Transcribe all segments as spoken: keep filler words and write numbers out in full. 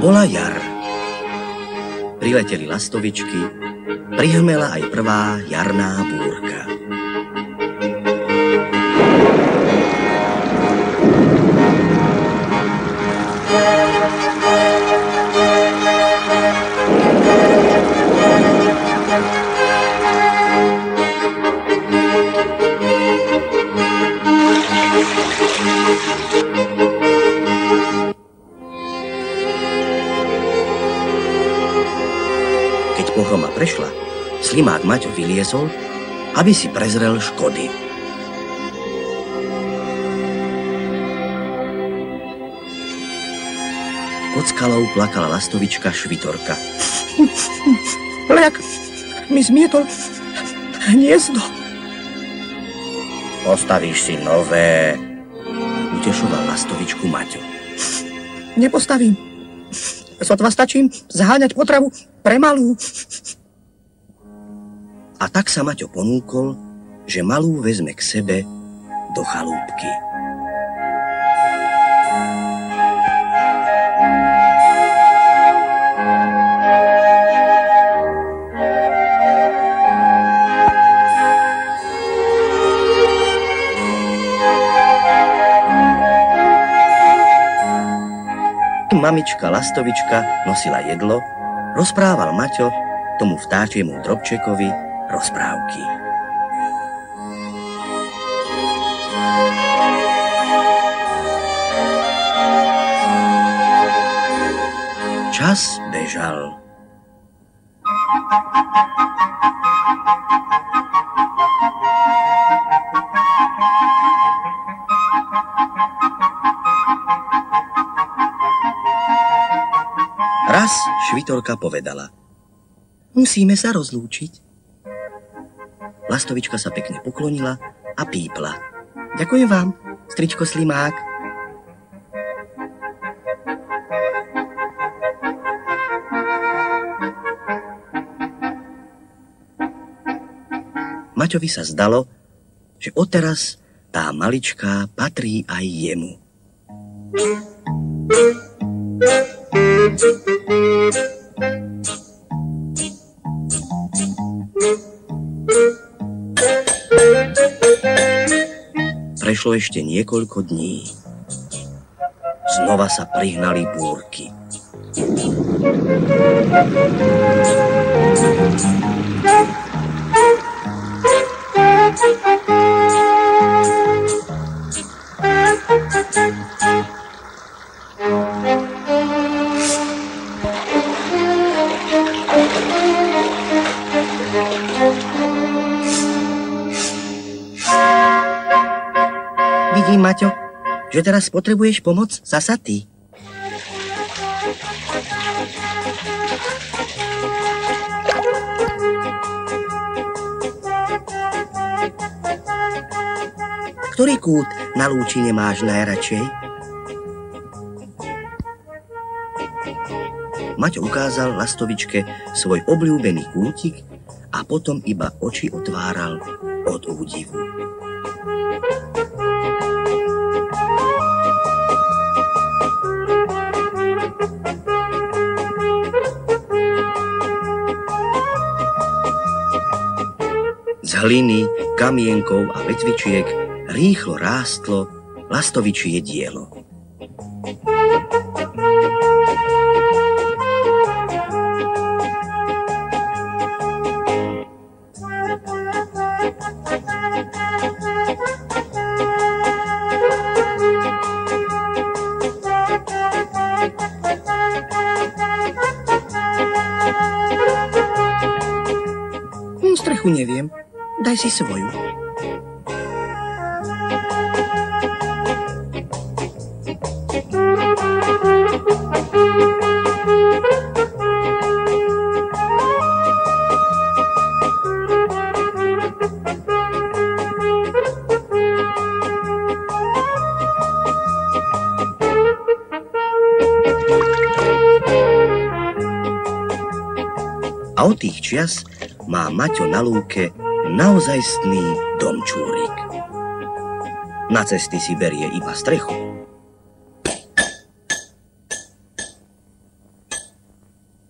Bola jar. Prileteli lastovičky, prihmela aj prvá jarná búrka. Pohroma prešla, slimák Maťo vyliezol, aby si prezrel škody. Pod skalou plakala lastovička Švitorka. Lejak mi zmietol hniezdo. Postavíš si nové, utešoval lastovičku Maťo. Nepostavím. Sotva stačím zháňať potravu pre malú. A tak sa Maťo ponúkol, že malú vezme k sebe do chalúbky. Mamička lastovička nosila jedlo, rozprával Maťo tomu vtáčiemu drobčekovi rozprávky. Čas bežal. Raz Švitorka povedala: musíme sa rozlúčiť. Lastovička sa pekne poklonila a pípla: ďakujem vám, stričko Slimák. Maťovi sa zdalo, že odteraz tá maličká patrí aj jemu. Prešlo ešte niekoľko dní. Znova sa prihnali búrky. Vidím, Maťo, že teraz potrebuješ pomoc zasa ty. Ktorý kút na lúčine máš najradšej? Maťo ukázal lastovičke svoj obľúbený kútik a potom iba oči otváral od údivu. Z hliny, kamienkov a vetvičiek rýchlo rástlo lastovičie dielo. Strechu neviem. Daj si svoju. A od tých čias má Maťo na lúke naozajstný domčúrik. Na cesty si berie iba strechu.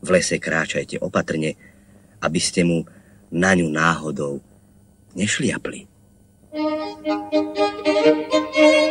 lese kráčajte opatrne, aby ste mu na ňu náhodou nešliapli.